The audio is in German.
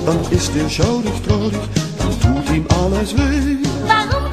dann ist er schaurig traurig, dann tut ihm alles weh. Warum